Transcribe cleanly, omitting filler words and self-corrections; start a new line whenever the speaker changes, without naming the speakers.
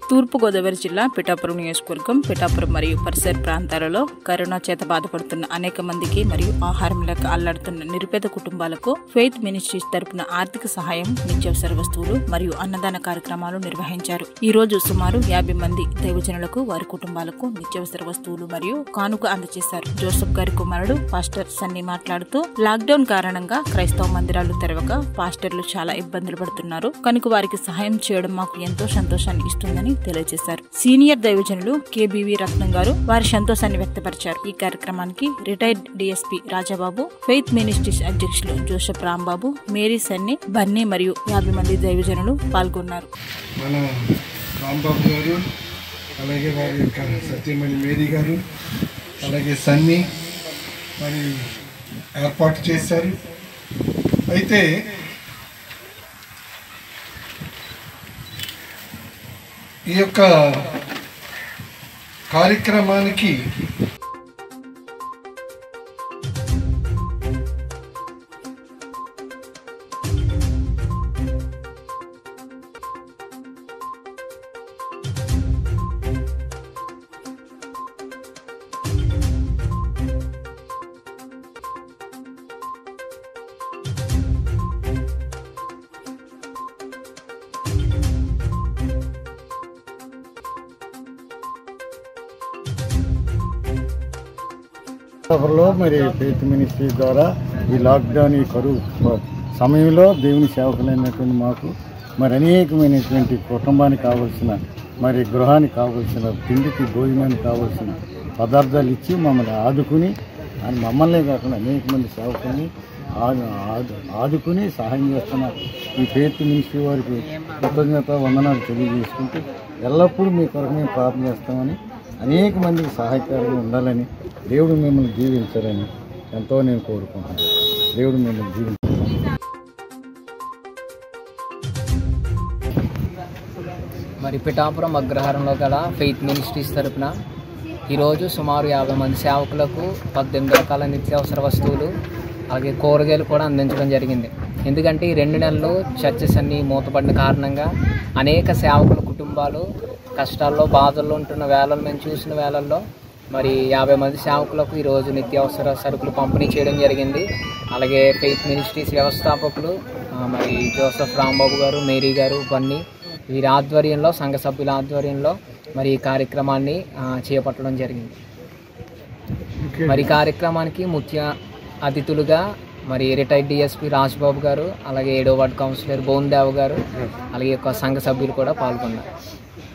తూర్పుగోదావరి జిల్లా పిఠాపురం నియోజకవర్గం పిఠాపురం మరియు పరిసర ప్రాంతాలలో కరోనా చేత బాధపడుతున్న అనేక మందికి మరియు ఆహారం లేక అల్లాడుతున్న నిరుపేద కుటుంబాలకు ఫెయిత్ మినిస్ట్రీస్ తరపున ఆర్థిక సహాయం, నిత్యావసర వస్తువులు మరియు అన్నదాన కార్యక్రమాలు నిర్వహించారు. ఈ రోజు సుమారు 50 మంది దైవజనులకు వారి కుటుంబాలకు నిత్యావసర వస్తువులు మరియు కానుక అందజేశారు. జోసెఫ్ గారి కుమారుడు పాస్టర్ సన్నీ మాట్లాడుతూ, లాక్డౌన్ కారణంగా క్రైస్తవ మందిరాలు తెరవక పాస్టర్లు చాలా ఇబ్బందులు పడుతున్నారు కనుక వారికి సహాయం చేయడం మాకు ఎంతో సంతోషాన్ని ఇస్తుందని తెలియజేశారు. సీనియర్ దైవజనులు కేబీవీ రత్నం గారు వారి సంతోషాన్ని వ్యక్తపరిచారు. ఈ కార్యక్రమానికి retired DSP Rajababu, Faith Ministries అధ్యక్షులు Joseph Rambabu, Mary Sunny, Bunny మరియు 50 మంది దైవజనులు పాల్గొన్నారు.
మన రాంబాబు గారు, అలాగే వారి యొక్క సత్యమణి మేరీ గారు, అలాగే సన్నీ మరి ఏర్పాటు చేశారు. అయితే ఈ యొక్క కార్యక్రమానికి
మరి ఫెయిత్ మినిస్ట్రీ ద్వారా ఈ లాక్డౌన్, ఈ కరువు సమయంలో దేవుని సేవకులైనటువంటి మాకు మరి అనేకమైనటువంటి కుటుంబానికి కావలసిన, మరి గృహానికి కావలసిన, తిండికి భోజనానికి కావలసిన పదార్థాలు ఇచ్చి మమ్మల్ని ఆదుకుని, అని మమ్మల్నే కాకుండా అనేక మంది సేవకుల్ని ఆదుకుని సహాయం చేస్తున్న ఈ ఫెయిత్ మినిస్ట్రీ వారికి కృతజ్ఞత వందనాలు తెలియజేసుకుంటూ ఎల్లప్పుడూ మీ కొరకు మేము ప్రార్థన చేస్తామని, అనేక మందికి సహాయకారులు ఉండాలని, దేవుడు మిమ్మల్ని జీవించాలని ఎంతో నేను కోరుకుంటున్నాను. దేవుడు మిమ్మల్ని జీవించాలి.
మరి పిఠాపురం అగ్రహారంలో గల ఫెయిత్ మినిస్ట్రీస్ తరపున ఈరోజు సుమారు 50 మంది సేవకులకు 18 రకాల నిత్యావసర వస్తువులు అలాగే కూరగాయలు కూడా అందించడం జరిగింది. ఎందుకంటే ఈ 2 నెలలు చర్చెస్ అన్నీ మూతపడిన కారణంగా అనేక సేవకుల కుటుంబాలు కష్టాల్లో, బాధల్లో ఉంటున్న వేళలు మేము చూసిన వేళల్లో మరి 50 మంది సేవకులకు ఈరోజు నిత్యావసర సరుకులు పంపిణీ చేయడం జరిగింది. అలాగే ఫెయిత్ మినిస్ట్రీస్ వ్యవస్థాపకులు మరి జోసెఫ్ రాంబాబు గారు, మేరీ గారు, బన్నీ వీరి ఆధ్వర్యంలో, సంఘ సభ్యుల ఆధ్వర్యంలో మరి ఈ కార్యక్రమాన్ని చేపట్టడం జరిగింది. మరి కార్యక్రమానికి ముఖ్య అతిథులుగా మరి రిటైర్డ్ డిఎస్పీ రాజబాబు గారు, అలాగే 7వ వార్డు కౌన్సిలర్ బోన్దేవ్ గారు, అలాగే సంఘ సభ్యులు కూడా పాల్గొన్నారు.